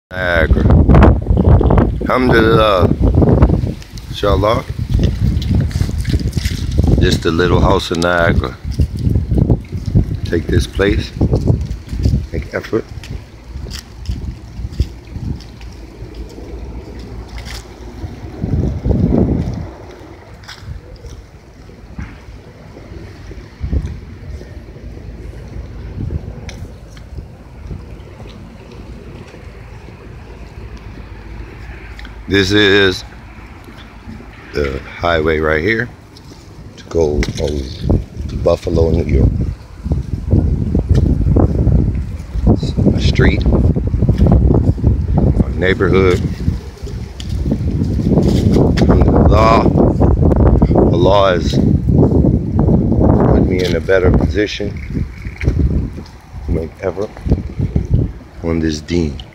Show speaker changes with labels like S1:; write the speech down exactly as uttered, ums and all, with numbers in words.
S1: Niagra. Alhamdulillah. Inshallah. Just a little house in Niagara. Take this place. Make effort. This is the highway right here to go to Buffalo, New York. It's a street, a neighborhood. Allah, Allah has put me in a better position to make effort on this deen.